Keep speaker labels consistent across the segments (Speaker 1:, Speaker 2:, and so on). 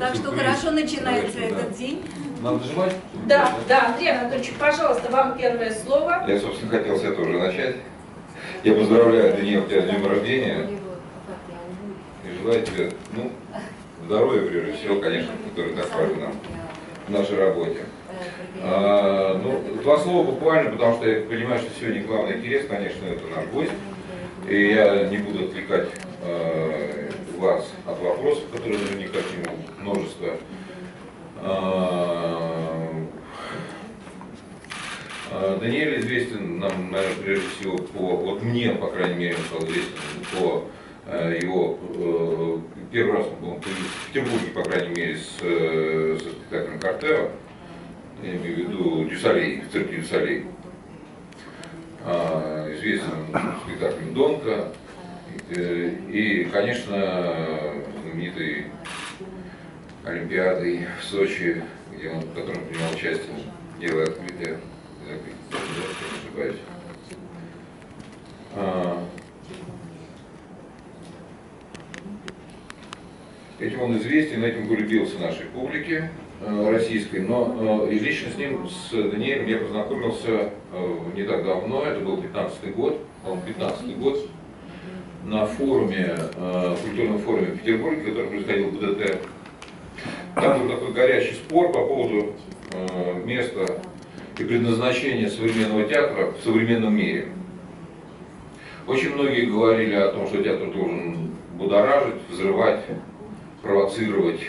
Speaker 1: Так что хорошо начинается этот день.
Speaker 2: Надо нажимать?
Speaker 3: Да, Андрей Анатольевич, пожалуйста, вам первое слово.
Speaker 4: Я, собственно, хотел с этого уже начать. Я поздравляю, Даниил, тебя с днем рождения. И желаю тебе, здоровья, прежде всего, конечно, которое так важно нам в нашей работе. Два слова буквально, потому что я понимаю, что сегодня главный интерес, конечно, это наш гость. И я не буду отвлекать вас от вопросов, которые наверняка к нему множество. Даниэль известен нам, наверное, прежде всего вот мне, по крайней мере, он стал известен по его, первый раз он появился в Петербурге, по крайней мере, со спектаклем «Картео», я имею в виду Дюсалей, в цирке Дюсалей. Известен спектаклем «Донка» и, конечно, знаменитой Олимпиадой в Сочи, в которой он принимал участие, делая открытие, если не ошибаюсь. Этим он известен, этим полюбился нашей публике российской, но и лично с ним, с Даниэлем, я познакомился не так давно, это был 15-й год, на форуме, культурном форуме в Петербурге, который происходил в БДТ. Там был такой горячий спор по поводу места и предназначения современного театра в современном мире. Очень многие говорили о том, что театр должен будоражить, взрывать, провоцировать,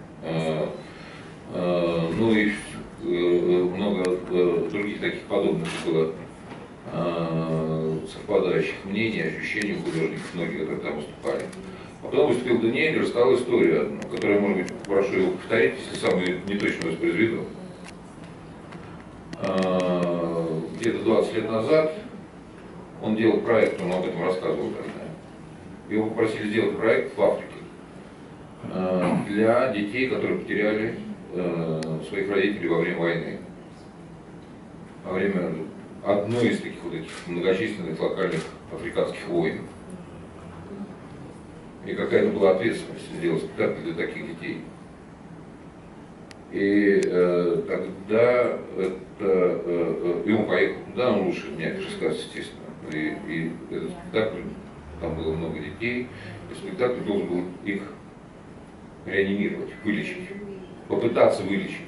Speaker 4: и много других таких подобных было совпадающих мнений, ощущений у художников, многие, которые там выступали. Потом выступил Даниэль и рассказал историю одну, которую, может быть, прошу его повторить, если сам ее неточно воспроизведу. Где-то 20 лет назад он делал проект, он об этом рассказывал тогда. Его попросили сделать проект в Африке для детей, которые потеряли своих родителей во время войны. Во время одной из таких вот этих многочисленных локальных африканских войн. И какая-то была ответственность сделать спектакль для таких детей. И тогда и он поехал туда, он лучше меня рассказ, естественно. И этот спектакль, там было много детей, и спектакль должен был их реанимировать, вылечить, попытаться вылечить.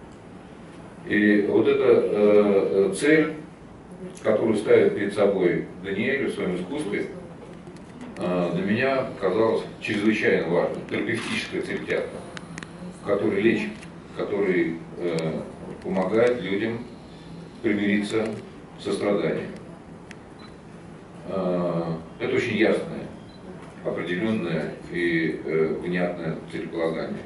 Speaker 4: И вот эта цель, которую ставит перед собой Даниэль в своем искусстве, для меня казалась чрезвычайно важной. Терапевтическая цель театра, который лечит, который помогает людям примириться со страданием. Это очень ясное, определенное и внятное целеполагание.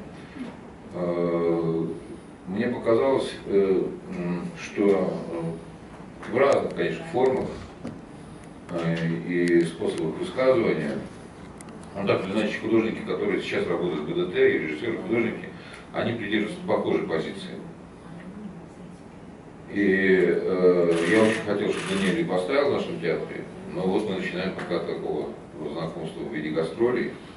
Speaker 4: Мне показалось, что в разных, конечно, формах и способах высказывания, так или иначе, художники, которые сейчас работают в БДТ, и режиссеры, художники, они придерживаются похожей позиции. И я очень хотел, чтобы Даниэль поставил в нашем театре, но вот мы начинаем пока такого знакомства в виде гастролей.